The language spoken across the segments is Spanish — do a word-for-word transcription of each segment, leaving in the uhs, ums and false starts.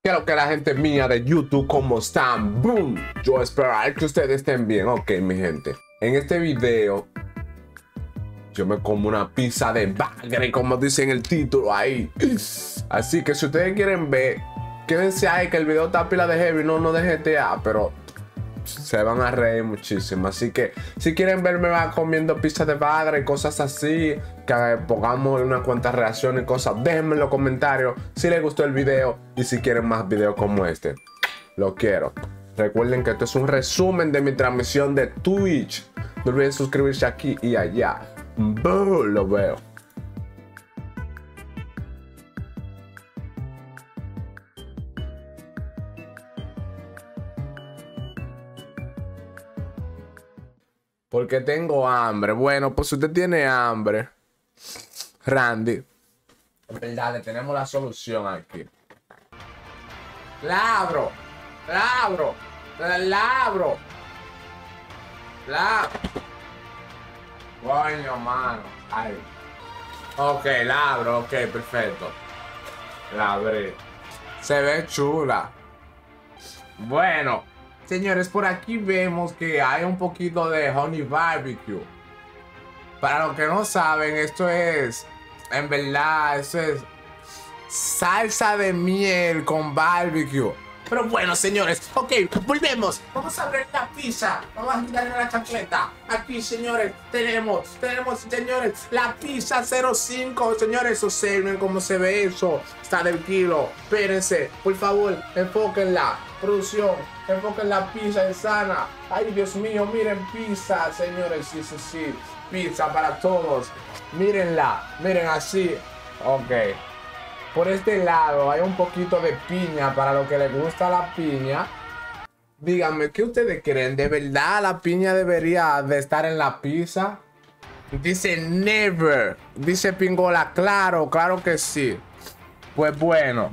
Quiero que la gente mía de YouTube, ¿cómo están? ¡Boom! Yo espero que ustedes estén bien. Ok, mi gente. En este video, yo me como una pizza de bagre, como dice en el título ahí. Así que si ustedes quieren ver, quédense ahí que el video está pila de heavy, no, no de G T A, pero se van a reír muchísimo. Así que si quieren verme va comiendo pizza de bagre y cosas así, que pongamos una cuanta reacción y cosas, déjenme en los comentarios si les gustó el video y si quieren más videos como este. Lo quiero. Recuerden que esto es un resumen de mi transmisión de Twitch. No olviden suscribirse aquí y allá. Boom, lo veo. Porque tengo hambre. Bueno, pues si usted tiene hambre, Randy, en verdad le tenemos la solución aquí. Labro, labro, labro, labro. Coño, mano. Ay. Ok, labro, ok, perfecto. Labré. Se ve chula. Bueno, señores, por aquí vemos que hay un poquito de honey barbecue. Para los que no saben, esto es, en verdad, esto es salsa de miel con barbecue. Pero bueno, señores, ok, volvemos. Vamos a abrir la pizza. Vamos a quitarle la chancleta. Aquí, señores, tenemos, tenemos, señores, la pizza cero cinco. Señores, observen cómo se ve eso. Está del kilo. Espérense, por favor, enfóquenla. Producción, enfoquen la pizza sana. Ay, Dios mío, miren pizza, señores. Sí, sí, sí. Pizza para todos. Mírenla, miren así. Ok. Por este lado hay un poquito de piña para los que les gusta la piña. Díganme, ¿qué ustedes creen? ¿De verdad la piña debería de estar en la pizza? Dice never. Dice Pingola, claro, claro que sí. Pues bueno.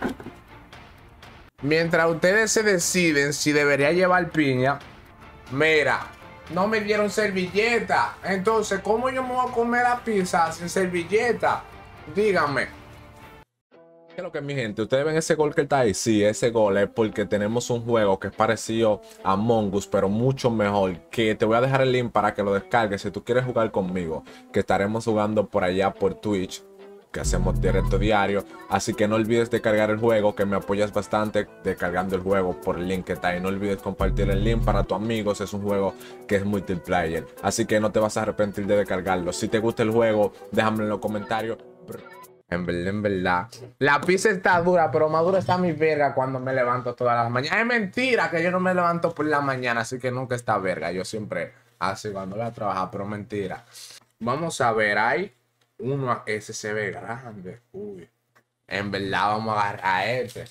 Mientras ustedes se deciden si debería llevar piña. Mira, no me dieron servilleta. Entonces, ¿cómo yo me voy a comer la pizza sin servilleta? Díganme. ¿Qué es lo que es, mi gente? ¿Ustedes ven ese gol que está ahí? Sí, ese gol es porque tenemos un juego que es parecido a Among Us, pero mucho mejor. Que te voy a dejar el link para que lo descargues si tú quieres jugar conmigo. Que estaremos jugando por allá por Twitch, que hacemos directo diario. Así que no olvides de cargar el juego, que me apoyas bastante descargando el juego por el link que está ahí. No olvides compartir el link para tus amigos. Es un juego que es multiplayer. Así que no te vas a arrepentir de descargarlo. Si te gusta el juego, déjame en los comentarios. En verdad, en verdad. La pizza está dura, pero más dura está mi verga cuando me levanto todas las mañanas. Es mentira que yo no me levanto por la mañana, así que nunca está verga. Yo siempre así cuando voy a trabajar, pero mentira. Vamos a ver, hay uno, ese se ve grande. Uy. En verdad, vamos a agarrar a este.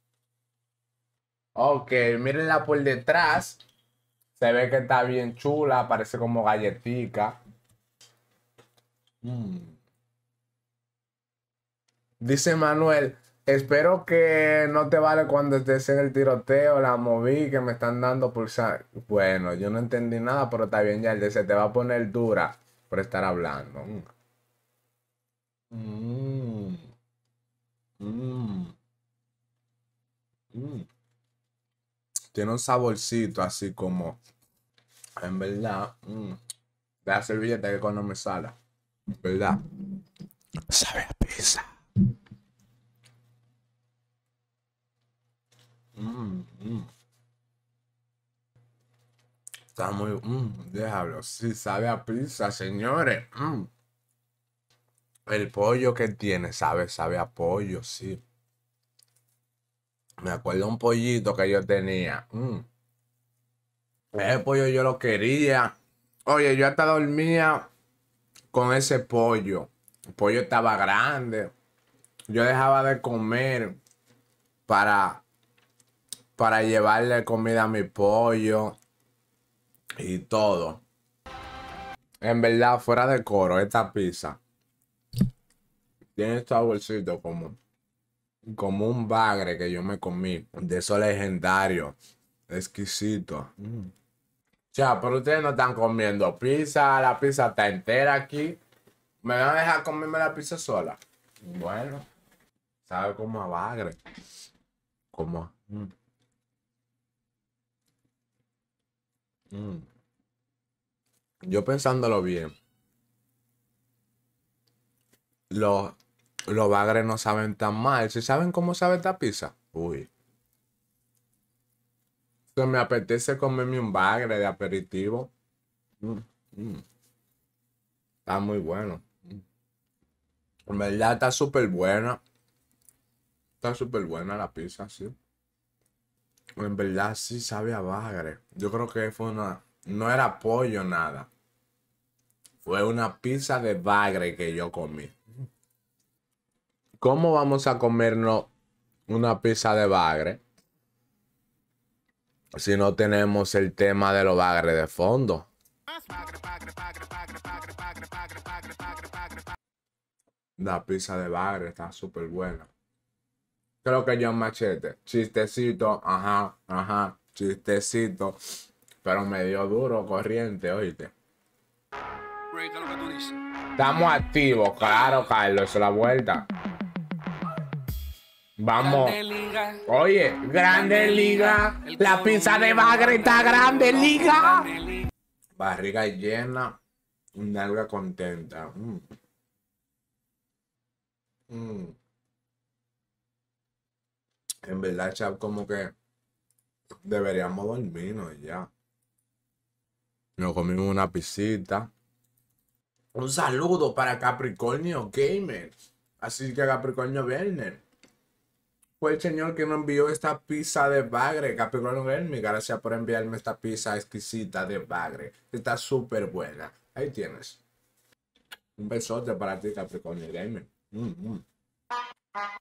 Ok, mírenla por detrás. Se ve que está bien chula, parece como galletica. Mmm. Dice Manuel, espero que no te vale cuando estés en el tiroteo, la moví que me están dando pulsar. Bueno, yo no entendí nada, pero está bien, ya el de se te va a poner dura por estar hablando. Mm. Mm. Mm. Tiene un saborcito así como, en verdad, mm, de la servilleta que cuando me sale, en verdad, sabe a pizza. Mm, mm. Está muy... Mm, diablo, sí, sabe a pizza, señores. Mm. El pollo que tiene, sabe, sabe a pollo, sí. Me acuerdo un pollito que yo tenía. Mm. Ese pollo yo lo quería. Oye, yo hasta dormía con ese pollo. El pollo estaba grande. Yo dejaba de comer para, para llevarle comida a mi pollo y todo. En verdad, fuera de coro, esta pizza tiene este saborcito como, como un bagre que yo me comí. De esos legendarios. Exquisito. Mm. O sea, pero ustedes no están comiendo pizza. La pizza está entera aquí. ¿Me van a dejar comerme la pizza sola? Bueno, sabe como a bagre. como... Mm. Mm. Yo pensándolo bien, los, los bagres no saben tan mal. ¿Si saben cómo sabe esta pizza? Uy. Se me apetece comerme un bagre de aperitivo. Mm, mm. Está muy bueno. En verdad está súper buena. Está súper buena la pizza, sí. En verdad sí sabe a bagre. Yo creo que fue una... No era pollo, nada. Fue una pizza de bagre que yo comí. ¿Cómo vamos a comernos una pizza de bagre si no tenemos el tema de los bagres de fondo? La pizza de bagre está súper buena. Creo que John Machete. Chistecito, ajá, ajá, chistecito. Pero medio duro, corriente, oíste. Estamos activos, claro, Carlos, la vuelta. Vamos. Oye, Grande Liga. La pizza de bagre está Grande Liga. Barriga llena, nalga contenta. Mm. Mm. En verdad, chap, como que deberíamos dormirnos ya. Nos comimos una pisita. Un saludo para Capricornio Gamer. Así que Capricornio Werner fue el señor que nos envió esta pizza de bagre. Capricornio Gamer, gracias por enviarme esta pizza exquisita de bagre. Está súper buena. Ahí tienes. Un besote para ti, Capricornio Gamer. Mm, mm.